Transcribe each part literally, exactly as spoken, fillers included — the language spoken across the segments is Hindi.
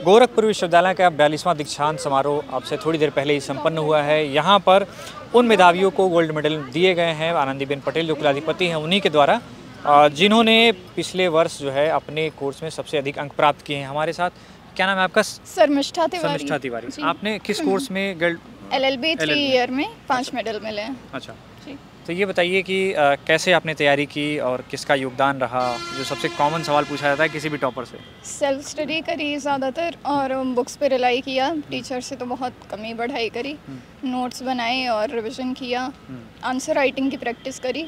गोरखपुर विश्वविद्यालय का बयालीसवां दीक्षांत समारोह अब से थोड़ी देर पहले ही संपन्न हुआ है। यहाँ पर उन मेधावियों को गोल्ड मेडल दिए गए हैं, आनंदीबेन पटेल जो कुलाधिपति हैं उन्हीं के द्वारा, जिन्होंने पिछले वर्ष जो है अपने कोर्स में सबसे अधिक अंक प्राप्त किए हैं। हमारे साथ क्या नाम है आपका? शर्मिष्ठा तिवारी। शर्मिष्ठा तिवारी। आपने किस कोर्स में गोल्ड? एलएलबी थ्री ईयर में पाँच मेडल मिले हैं। अच्छा जी। तो ये बताइए कि आ, कैसे आपने तैयारी की और किसका योगदान रहा? जो सबसे कॉमन सवाल पूछा जाता है किसी भी टॉपर से। सेल्फ स्टडी करी ज़्यादातर और बुक्स पे रिलाई किया। टीचर से तो बहुत कम ही पढ़ाई करी, नोट्स बनाए और रिवीजन किया, आंसर राइटिंग की प्रैक्टिस करी।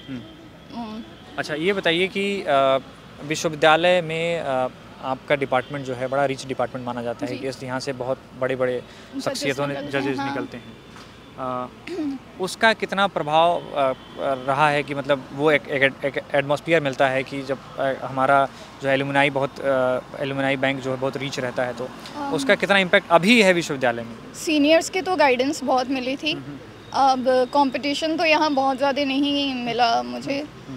अच्छा, ये बताइए कि विश्वविद्यालय में आ, आपका डिपार्टमेंट जो है बड़ा रिच डिपार्टमेंट माना जाता है कि इस यहाँ से बहुत बड़े बड़े शख्सियतों ने जजेस हाँ। निकलते हैं। आ, उसका कितना प्रभाव आ, रहा है कि मतलब वो एक, एक, एक एटमॉस्फेयर मिलता है कि जब आ, हमारा जो एलुमनाई बहुत एलुमनाई बैंक जो है बहुत रिच रहता है, तो उसका कितना इम्पैक्ट अभी है विश्वविद्यालय में? सीनियर्स के तो गाइडेंस बहुत मिली थी। अब कंपटीशन तो यहाँ बहुत ज़्यादा नहीं मिला मुझे,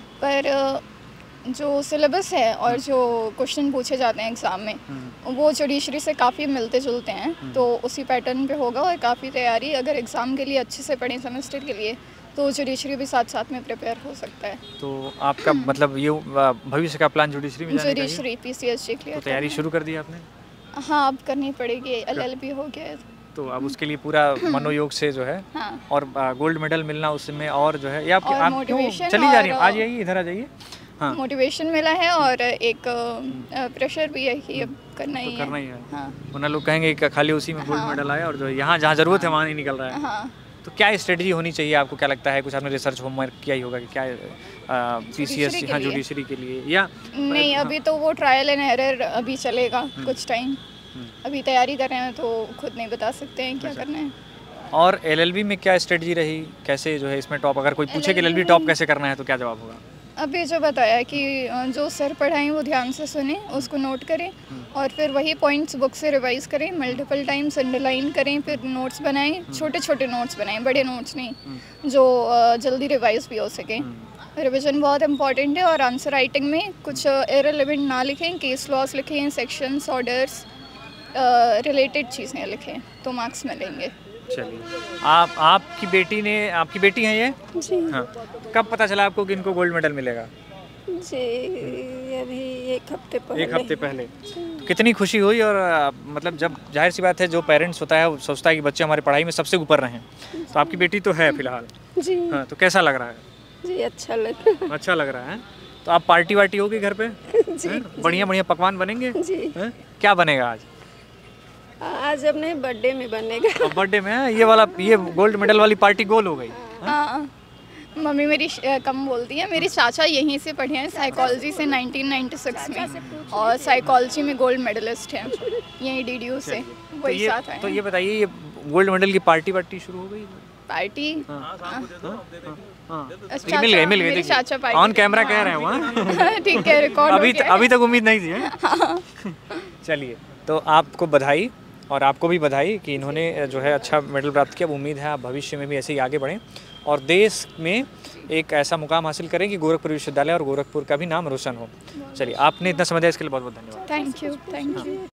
पर जो सिलेबस है और जो क्वेश्चन पूछे जाते हैं एग्ज़ाम में वो जुडिशरी से काफ़ी मिलते जुलते हैं, तो उसी पैटर्न पे होगा। और काफ़ी तैयारी अगर एग्ज़ाम के लिए अच्छे से पढ़ें सेमेस्टर के लिए तो जुडिशरी भी साथ साथ में प्रिपेयर हो सकता है। तो आपका मतलब ये भविष्य का प्लान जुडिशरी में जाने का है? जुडिशरी पीसीएसजी के लिए। तो तैयारी शुरू कर दी आपने? हाँ, अब करनी पड़ेगी। एलएलबी हो गया है तो अब उसके लिए पूरा मनोयोग से जो है हाँ। और गोल्ड मेडल मिलना उसमें और जो है, या आप, आप क्यों चली जा रही हैं? आ जाइए, इधर आ जाइए। हाँ। मोटिवेशन मिला है और एक प्रेशर भी है कि अब करना ही तो करना ही है। हाँ। वरना लोग कहेंगे कि खाली उसी में गोल्ड मेडल आया और जो यहाँ जहाँ ज़रूरत है वहाँ नहीं निकल रहा है। हाँ। तो क्या स्ट्रेटजी होनी चाहिए आपको, क्या लगता है? कुछ आपने रिसर्च होमवर्क किया ही होगा कि क्या पीसीएससी हाँ जुडिशरी के लिए, या नहीं? अभी तो वो ट्रायल एंड एरर अभी चलेगा कुछ टाइम। अभी तैयारी कर रहे हैं तो खुद नहीं बता सकते हैं क्या करना है। और एलएलबी में क्या स्ट्रेटजी रही, कैसे जो है इसमें टॉप? अगर कोई पूछे कि एलएलबी टॉप कैसे करना है तो क्या जवाब होगा? अभी जो बताया कि जो सर पढ़ाएं वो ध्यान से सुने, उसको नोट करें और फिर वही पॉइंट्स बुक से रिवाइज करें, मल्टीपल टाइम्स अंडरलाइन करें, फिर नोट्स बनाएं, छोटे छोटे नोट्स बनाएं, बड़े नोट्स नहीं जो जल्दी रिवाइज भी हो सकें। रिवीजन बहुत इंपॉर्टेंट है। और आंसर राइटिंग में कुछ इररिलेवेंट ना लिखें, केस लॉस लिखें, सेक्शंस ऑर्डर्स रिलेटेड चीज़ें लिखें तो मार्क्स मिलेंगे। चलिए, आप आपकी बेटी ने आपकी बेटी है ये? जी हाँ। कब पता चला आपको कि इनको गोल्ड मेडल मिलेगा? जी अभी एक हफ्ते पहले। एक हफ्ते पहले। तो कितनी खुशी हुई? और मतलब जब जाहिर सी बात है जो पेरेंट्स होता है वो सोचता है कि बच्चे हमारे पढ़ाई में सबसे ऊपर रहें, तो आपकी बेटी तो है फिलहाल। जी हाँ, तो कैसा लग रहा है? जी अच्छा लग रहा है। अच्छा लग रहा है। तो आप पार्टी वार्टी होगी घर पे? जी बढ़िया बढ़िया पकवान बनेंगे? जी। क्या बनेगा आज? आज अपने बर्थडे में बनेगा। बर्थडे में ये वाला ये गोल्ड मेडल वाली पार्टी गोल हो गई। हाँ, मम्मी मेरी कम बोलती है। मेरी चाचा यहीं से पढ़े हैं साइकोलॉजी से नाइनटीन नाइंटी सिक्स में, और साइकोलॉजी में गोल्ड मेडलिस्ट हैं यहीं डीडीयू से, वही साथ आए। तो ये बताइए, ये गोल्ड मेडल की पार्टी वार्टी शुरू हो गई? पार्टी मिल गई मिल गई चाचा पार्टी ऑन कैमरा कह रहे हैं। ठीक है, रिकॉर्ड अभी अभी तक उम्मीद नहीं थी। चलिए, तो आपको बधाई और आपको भी बधाई कि इन्होंने जो है अच्छा मेडल प्राप्त किया। उम्मीद है आप भविष्य में भी ऐसे ही आगे बढ़ें और देश में एक ऐसा मुकाम हासिल करें कि गोरखपुर विश्वविद्यालय और गोरखपुर का भी नाम रोशन हो। चलिए, आपने इतना समय दिया इसके लिए बहुत बहुत धन्यवाद। Thank you thank you.